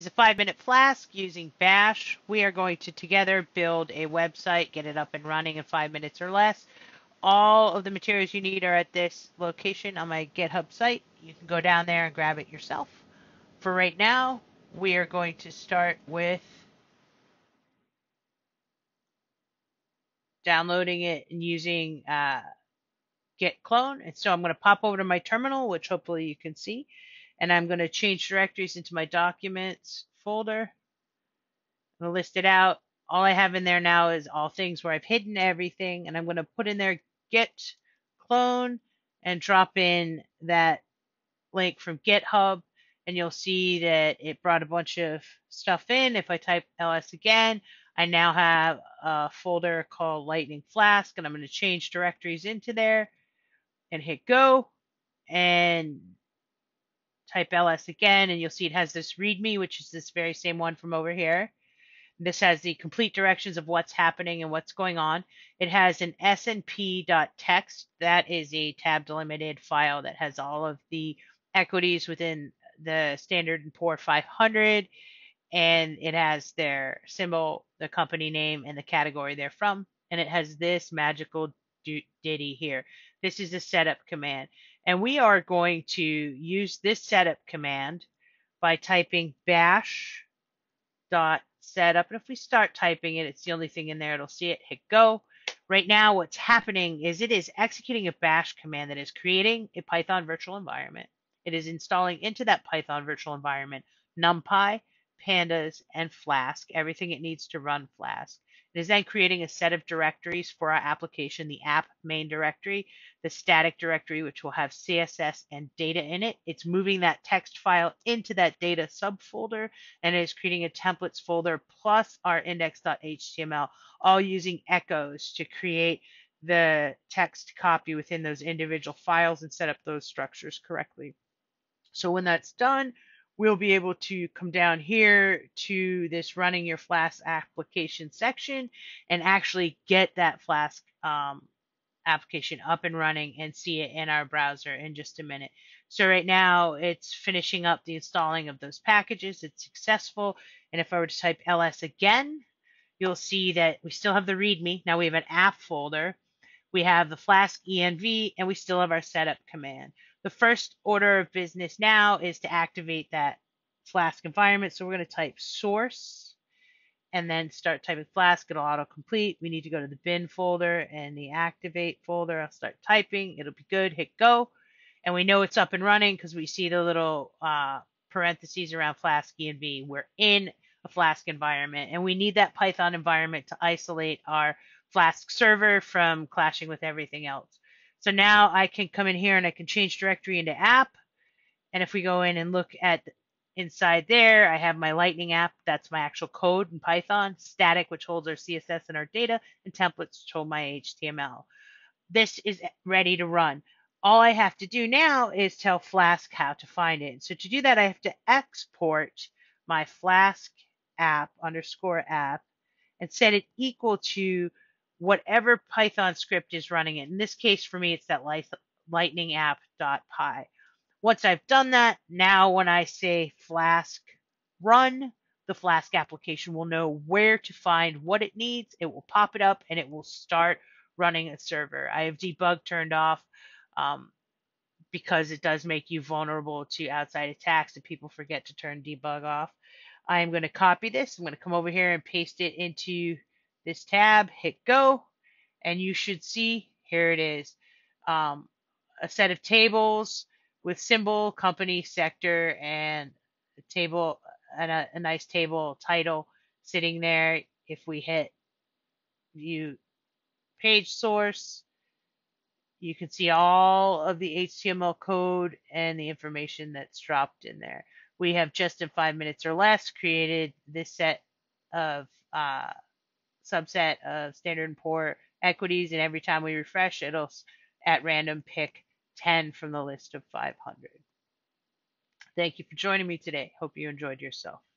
a 5-minute Flask using Bash. We are going to together build a website, get it up and running in 5 minutes or less. All of the materials you need are at this location on my GitHub site. You can go down there and grab it yourself. For right now, we are going to start with downloading it and using git clone. And so I'm going to pop over to my terminal, which hopefully you can see, and I'm going to change directories into my documents folder. I'm going to list it out. All I have in there now is all things where I've hidden everything, and I'm going to put in there git clone and drop in that link from GitHub, and you'll see that it brought a bunch of stuff in. If I type ls again, I now have a folder called Lightning Flask, and I'm going to change directories into there and hit go and type ls again, and you'll see it has this readme, which is this very same one from over here. This has the complete directions of what's happening and what's going on. It has an snp.txt. That is a tab delimited file that has all of the equities within the Standard & Poor 500, and it has their symbol, the company name, and the category they're from. And it has this magical ditty here. This is a setup command. And we are going to use this setup command by typing bash dot setup. And if we start typing it, it's the only thing in there. It'll see it, hit go. Right now, what's happening is it is executing a bash command that is creating a Python virtual environment. It is installing into that Python virtual environment NumPy, pandas, and Flask, everything it needs to run Flask. It is then creating a set of directories for our application, the app main directory, the static directory, which will have CSS and data in it. It's moving that text file into that data subfolder, and it is creating a templates folder plus our index.html, all using echoes to create the text copy within those individual files and set up those structures correctly. So when that's done, we'll be able to come down here to this running your Flask application section and actually get that Flask application up and running and see it in our browser in just a minute. So right now it's finishing up the installing of those packages. It's successful. And if I were to type ls again, you'll see that we still have the README. Now we have an app folder. We have the Flask env, and we still have our setup command. The first order of business now is to activate that Flask environment. So we're going to type source and then start typing Flask. It'll autocomplete. We need to go to the bin folder and the activate folder. I'll start typing. It'll be good. Hit go. And we know it's up and running because we see the little parentheses around Flask env. We're in a Flask environment, and we need that Python environment to isolate our Flask server from clashing with everything else. So now I can come in here and I can change directory into app. And if we go in and look at inside there, I have my Lightning app. That's my actual code in Python. Static, which holds our CSS and our data, and templates, which hold my HTML. This is ready to run. All I have to do now is tell Flask how to find it. So to do that, I have to export my Flask app _app and set it equal to whatever Python script is running it. In this case, for me, it's that lightning app.py. Once I've done that, now when I say Flask run, the Flask application will know where to find what it needs. It will pop it up and it will start running a server. I have debug turned off because it does make you vulnerable to outside attacks and people forget to turn debug off. I am going to copy this. I'm going to come over here and paste it into this tab, hit go, and you should see, here it is, a set of tables with symbol, company, sector, and a table, and a nice table title sitting there. If we hit view page source, you can see all of the HTML code and the information that's dropped in there. We have just in 5 minutes or less created this set of subset of Standard & Poor equities, and every time we refresh, it'll at random pick 10 from the list of 500. Thank you for joining me today. Hope you enjoyed yourself.